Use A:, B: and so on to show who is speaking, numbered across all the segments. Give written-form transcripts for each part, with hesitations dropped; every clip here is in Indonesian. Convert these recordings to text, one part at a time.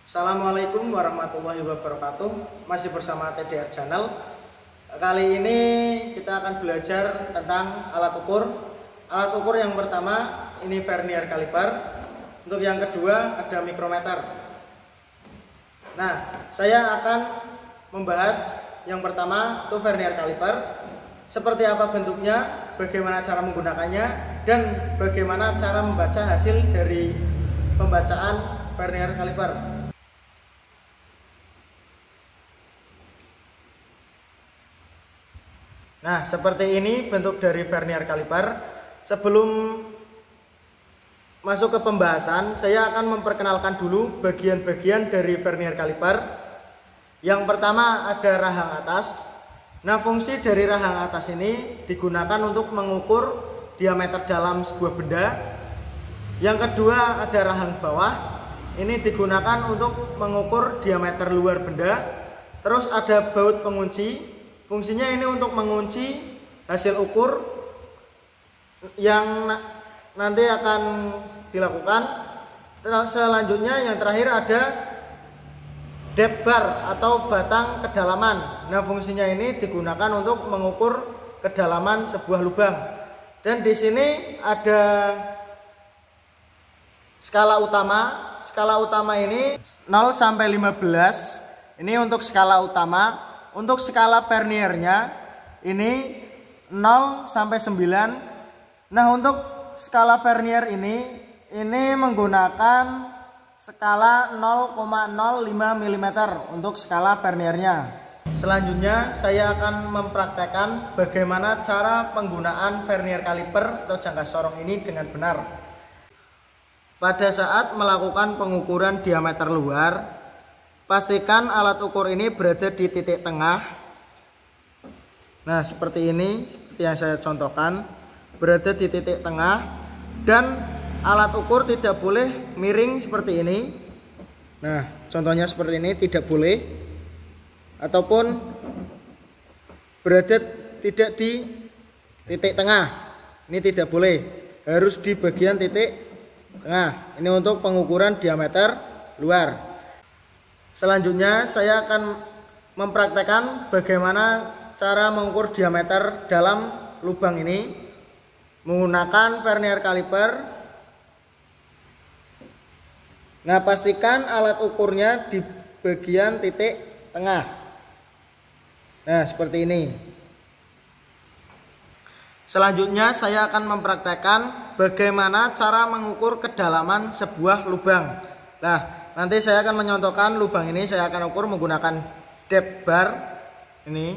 A: Assalamualaikum warahmatullahi wabarakatuh. Masih bersama TDR Channel. Kali ini kita akan belajar tentang alat ukur. Alat ukur yang pertama ini vernier caliper. Untuk yang kedua ada mikrometer. Nah, saya akan membahas yang pertama itu vernier caliper. Seperti apa bentuknya, bagaimana cara menggunakannya, dan bagaimana cara membaca hasil dari pembacaan vernier caliper. Nah, seperti ini bentuk dari vernier caliper. Sebelum masuk ke pembahasan, saya akan memperkenalkan dulu bagian-bagian dari vernier caliper. Yang pertama ada rahang atas. Nah, fungsi dari rahang atas ini digunakan untuk mengukur diameter dalam sebuah benda. Yang kedua ada rahang bawah. Ini digunakan untuk mengukur diameter luar benda. Terus ada baut pengunci. Fungsinya ini untuk mengunci hasil ukur yang nanti akan dilakukan. Selanjutnya yang terakhir ada depth bar atau batang kedalaman. Nah, fungsinya ini digunakan untuk mengukur kedalaman sebuah lubang. Dan di sini ada skala utama. Skala utama ini 0 sampai 15. Ini untuk skala utama. Untuk skala verniernya ini 0 sampai 9. Nah, untuk skala vernier ini menggunakan skala 0,05 mm untuk skala verniernya. Selanjutnya saya akan mempraktekkan bagaimana cara penggunaan vernier caliper atau jangka sorong ini dengan benar. Pada saat melakukan pengukuran diameter luar, pastikan alat ukur ini berada di titik tengah. Nah, seperti ini, seperti yang saya contohkan, berada di titik tengah. Dan alat ukur tidak boleh miring seperti ini. Nah, contohnya seperti ini, tidak boleh. Ataupun berada tidak di titik tengah. Ini tidak boleh, harus di bagian titik tengah. Ini untuk pengukuran diameter luar. Selanjutnya saya akan mempraktekkan bagaimana cara mengukur diameter dalam lubang ini menggunakan vernier caliper. Nah, pastikan alat ukurnya di bagian titik tengah. Nah, seperti ini. Selanjutnya saya akan mempraktekkan bagaimana cara mengukur kedalaman sebuah lubang. Nah, nanti saya akan menyontohkan lubang ini, saya akan ukur menggunakan depth bar ini.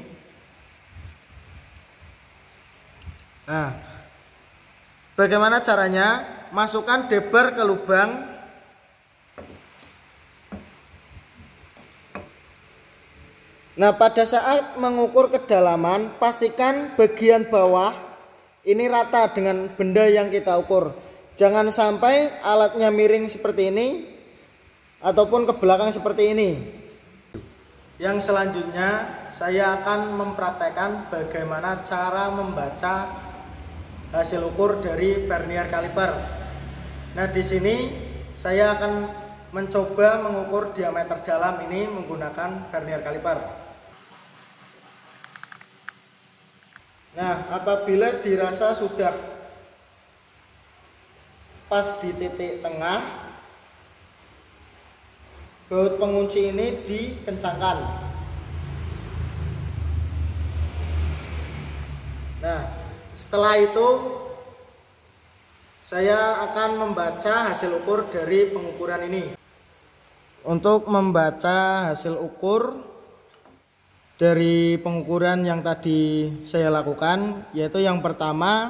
A: Nah, bagaimana caranya? Masukkan depth bar ke lubang. Nah, pada saat mengukur kedalaman, pastikan bagian bawah ini rata dengan benda yang kita ukur. Jangan sampai alatnya miring seperti ini ataupun ke belakang seperti ini. Yang selanjutnya saya akan mempraktekkan bagaimana cara membaca hasil ukur dari vernier caliper. Nah, di sini saya akan mencoba mengukur diameter dalam ini menggunakan vernier caliper. Nah, apabila dirasa sudah pas di titik tengah, baut pengunci ini dikencangkan. Nah, setelah itu saya akan membaca hasil ukur dari pengukuran ini. Untuk membaca hasil ukur dari pengukuran yang tadi saya lakukan, yaitu yang pertama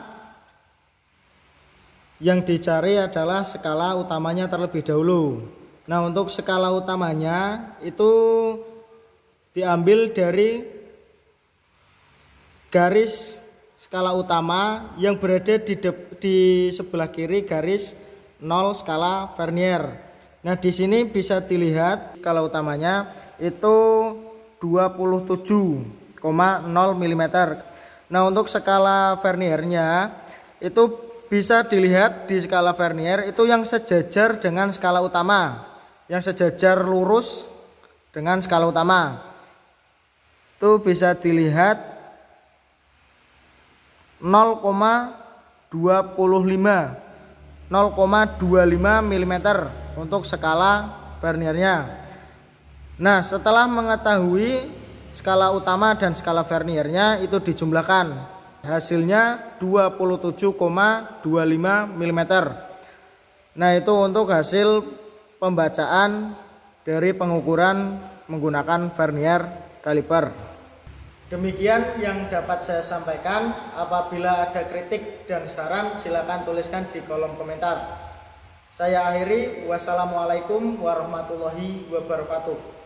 A: yang dicari adalah skala utamanya terlebih dahulu. Nah, untuk skala utamanya itu diambil dari garis skala utama yang berada di sebelah kiri garis 0 skala vernier. Nah, di sini bisa dilihat skala utamanya itu 27,0 mm. Nah, untuk skala verniernya itu bisa dilihat di skala vernier itu yang sejajar dengan skala utama. yang sejajar lurus dengan skala utama. Itu bisa dilihat 0,25 mm untuk skala verniernya. Nah, setelah mengetahui skala utama dan skala verniernya itu dijumlahkan, hasilnya 27,25 mm. Nah, itu untuk hasil pembacaan dari pengukuran menggunakan vernier kaliper. Demikian yang dapat saya sampaikan. Apabila ada kritik dan saran, silakan tuliskan di kolom komentar. Saya akhiri. Wassalamualaikum warahmatullahi wabarakatuh.